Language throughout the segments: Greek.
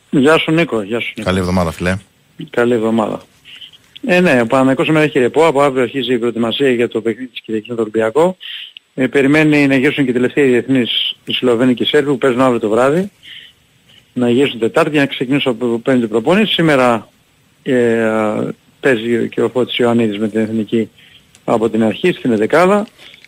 Γεια σου Νίκο, γεια σου Νίκο. Καλή εβδομάδα φίλε. Καλή εβδομάδα. Ναι, ο Παναθηναϊκός σήμερα έχει ρεπό, από αύριο αρχίζει η προετοιμασία για το παιχνίδι της Κυριακής με τον Ολυμπιακό. Περιμένει να γυρίσουν και τελευταίοι διεθνείς οι Σλοβαίνοι και οι Σέρβοι που παίζουν αύριο το βράδυ. Να γυρίσουν Τετάρτη για να ξεκινήσουν από πέμπτη προπόνηση. Σήμερα παίζει και ο Φώτης Ιωαννίδης με την Εθνική από την αρχή στην εδεκάδα.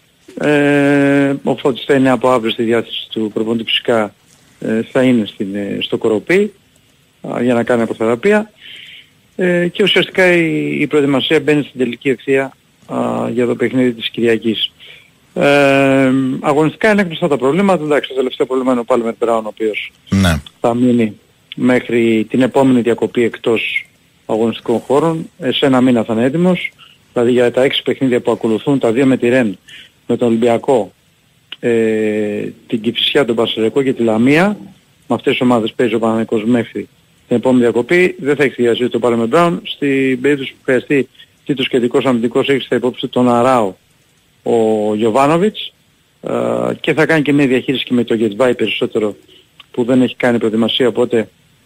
Ο Φώτης θα είναι από αύριο στη διάθεση του προπονητή, φυσικά θα είναι στο Κοροπή για να κάνει αποθεραπεία. Και ουσιαστικά η προετοιμασία μπαίνει στην τελική ευθεία για το παιχνίδι της Κυριακής. Αγωνιστικά είναι έκτοσα τα προβλήματα. Εντάξει, το τελευταίο πρόβλημα είναι ο Πάλμερ Μπράουν, ο οποίος θα μείνει μέχρι την επόμενη διακοπή εκτός αγωνιστικών χώρων. Σε ένα μήνα θα είναι έτοιμος. Δηλαδή για τα 6 παιχνίδια που ακολουθούν, τα 2 με τη Ρεν, με τον Ολυμπιακό, την Κηφισιά, τον Πασερικό και τη Λαμία, με αυτές τις ομάδες παίζει ο Παναθηναϊκός μέχρι την επόμενη διακοπή. Δεν θα έχει τη διαζήτηση του Πάλμερ Μπράουν. Στην περίπτωση που χρειαστεί τρίτος κεντρικός αμυντικός, έχει στα υπόψη τον Αράο ο Γιοβάνοβιτς, και θα κάνει και μια διαχείριση και με το Γετβάι περισσότερο, που δεν έχει κάνει προετοιμασία, οπότε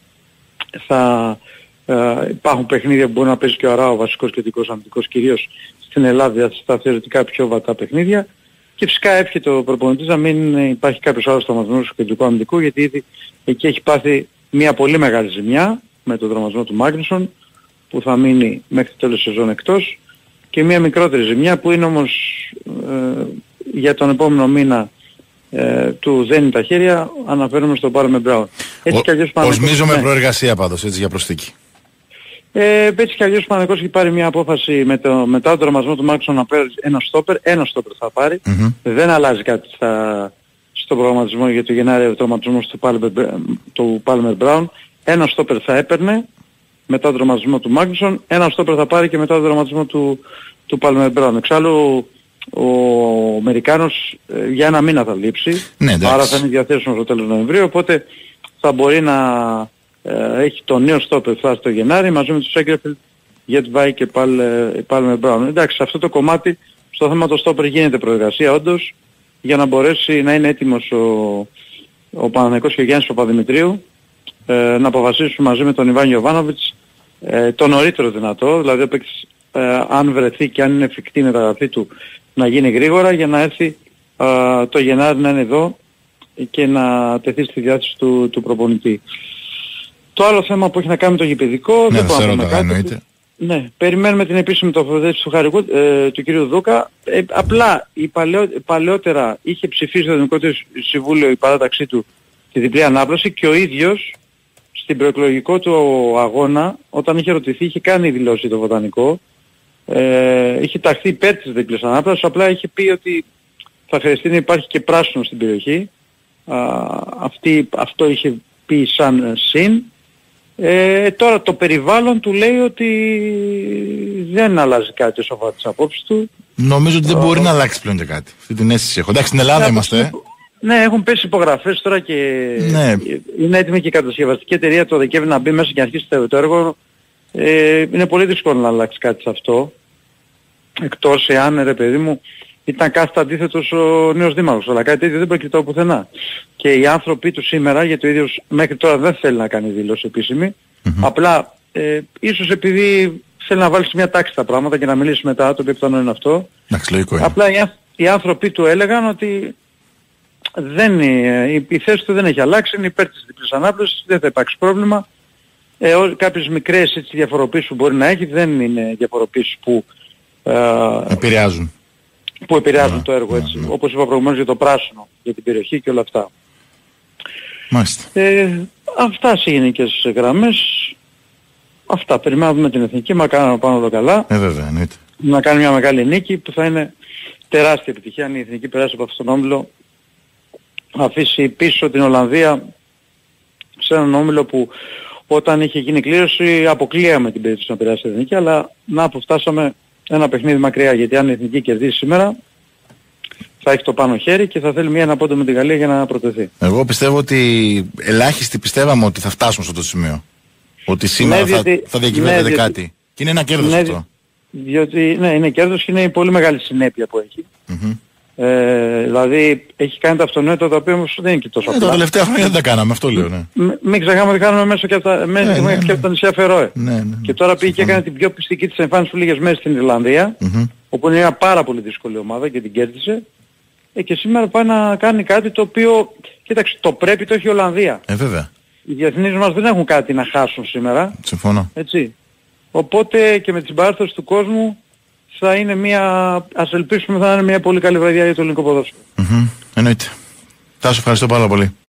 θα υπάρχουν παιχνίδια που μπορεί να παίζει και ο Αράο βασικός κεντρικός αμυντικός, κυρίως στην Ελλάδα στα θεωρητικά πιο βατά παιχνίδια. Και φυσικά εύχεται ο προπονητής να μην υπάρχει κάποιος άλλος τραυματισμός του κεντρικού αμυντικού, γιατί ήδη εκεί έχει πάθει μια πολύ μεγάλη ζημιά με τον τραυματισμό του Μάγνουσον, που θα μείνει μέχρι το τέλος της σεζόν εκτός, και μια μικρότερη ζημιά που είναι όμως για τον επόμενο μήνα του δένει τα χέρια, αναφέρομαι στον Πάλμερ Μπράουν. Οσμίζω με προεργασία πάντως, έτσι, για προσθήκη. Έτσι κι αλλιώς ο Παναθηναϊκός έχει πάρει μια απόφαση μετά τον τραυματισμό του Μάξον να πάρει ένα στόπερ θα πάρει. Δεν αλλάζει κάτι στον προγραμματισμό για το Γενάρη, ο τραυματισμός του Πάλμερ Μπράουν. Ένα στόπερ θα έπαιρνε μετά τον τραυματισμό του Μάγνουσον, ένα στόπερ θα πάρει και μετά τον τραυματισμό του Πάλμερ Μπράουν. Εξάλλου ο Αμερικάνος για ένα μήνα θα λείψει, άρα θα είναι διαθέσιμο στο τέλος Νοεμβρίου, οπότε θα μπορεί να έχει το νέο στόπερ φτάσει το Γενάρη μαζί με τους Έγκρεφιλ, Γετβάι και Πάλμερ Μπράουν. Εντάξει, σε αυτό το κομμάτι, στο θέμα το στόπερ γίνεται προεργασία όντως, για να μπορέσει να είναι έτοιμος ο Παναθηναϊκός και ο Γιάννης Παπαδημητρίου να αποφασίσουν μαζί με τον Ιβάν Γιοβάνοβιτς το νωρίτερο δυνατό, δηλαδή ο παίκτης, αν βρεθεί και αν είναι εφικτή η μεταγραφή του, να γίνει γρήγορα για να έρθει το Γενάρη να είναι εδώ και να τεθεί στη διάθεση του προπονητή. Το άλλο θέμα που έχει να κάνει με το γηπεδικό, δεν μπορούμε να πούμε κάτι. Ναι, περιμένουμε την επίσημη τοποθέτηση του Χαρικού, του κ. Δούκα. Απλά παλαιότερα είχε ψηφίσει το Δημοτικό Συμβούλιο η παράταξή του τη διπλή ανάπλαση, και ο ίδιος στην προεκλογικό του αγώνα, όταν είχε ρωτηθεί, είχε κάνει δηλώσει το Βοτανικό, είχε ταχθεί υπέρ της διπλής ανάπλασης, απλά είχε πει ότι θα χρειαστεί να υπάρχει και πράσινο στην περιοχή. Αυτό είχε πει σαν συν. Τώρα το περιβάλλον του λέει ότι δεν αλλάζει κάτι όσο αφορά τις απόψεις του. Νομίζω ότι δεν μπορεί να αλλάξει πλέον και κάτι. Αυτή την αίσθηση έχω. Εντάξει, στην Ελλάδα είμαστε. Ναι, έχουν πέσει υπογραφές τώρα και είναι έτοιμη και η κατασκευαστική εταιρεία το Δεκέμβρη να μπει μέσα και να αρχίσει το έργο. Είναι πολύ δύσκολο να αλλάξει κάτι σε αυτό. Εκτός εάν, ρε παιδί μου, ήταν κάθετα αντίθετος ο νέος δήμαρχος. Αλλά κάτι τέτοιο δεν προκριτάω πουθενά. Και οι άνθρωποι του σήμερα, γιατί ο ίδιος μέχρι τώρα δεν θέλει να κάνει δήλωση επίσημη, απλά ίσως επειδή θέλει να βάλει σε μια τάξη τα πράγματα και να μιλήσει μετά, το οποίο πιθανό είναι αυτό. Απλά οι άνθρωποι του έλεγαν ότι η θέση του δεν έχει αλλάξει, είναι υπέρ της διπλής ανάπλασης, δεν θα υπάρξει πρόβλημα. Κάποιες μικρές διαφοροποίησεις που μπορεί να έχει, δεν είναι διαφοροποίησεις που επηρεάζουν το έργο, έτσι. Όπως είπα προηγουμένως για το πράσινο, για την περιοχή και όλα αυτά. Μάλιστα. Αυτά σε γενικές γραμμές. Αυτά. Περιμένουμε την Εθνική, μα κάνουμε πάνω εδώ καλά. Βέβαια, εννοείται. Να κάνει μια μεγάλη νίκη που θα είναι τεράστια επιτυχία αν η Εθνική περάσει από αυτόν τον όμιλο. Αφήσει πίσω την Ολλανδία σε έναν όμιλο που όταν είχε γίνει κλήρωση αποκλείαμε την περίπτωση να περάσει η Εθνική, αλλά να φτάσαμε ένα παιχνίδι μακριά, γιατί αν η Εθνική κερδίσει σήμερα θα έχει το πάνω χέρι και θα θέλει ένα πόντο με τη Γαλλία για να προτεθεί. Εγώ πιστεύω ότι ελάχιστοι πιστεύαμε ότι θα φτάσουν σε αυτό το σημείο. Ότι σήμερα θα διακυβεύεται κάτι. Και είναι ένα κέρδος αυτό. Διότι είναι κέρδος και είναι η πολύ μεγάλη συνέπεια που έχει. Δηλαδή έχει κάνει τα αυτονόητα τα οποία όμως δεν είναι και τόσο απλά. Τα τελευταία χρόνια δεν τα κάναμε, αυτό λέω, ναι. Μην ξεχνάμε ότι κάνουμε μέσα και από τα νησιά Φερόε. Και τώρα πήγε και έκανε την πιο πιστική της εμφάνιση που λίγες μέρες στην Ιρλανδία, όπου είναι μια πάρα πολύ δύσκολη ομάδα και την κέρδισε. Και σήμερα πάει να κάνει κάτι το οποίο, κοίταξε, το πρέπει το έχει η Ολλανδία. Βέβαια. Οι διεθνείς μας δεν έχουν κάτι να χάσουν σήμερα. Συμφωνώ. Έτσι. Οπότε και με την συμπαράσταση του κόσμου θα είναι ας ελπίσουμε θα είναι μια πολύ καλή βραδιά για το ελληνικό ποδόσφαιρο. Εννοείται. Τάσο, ευχαριστώ πάρα πολύ.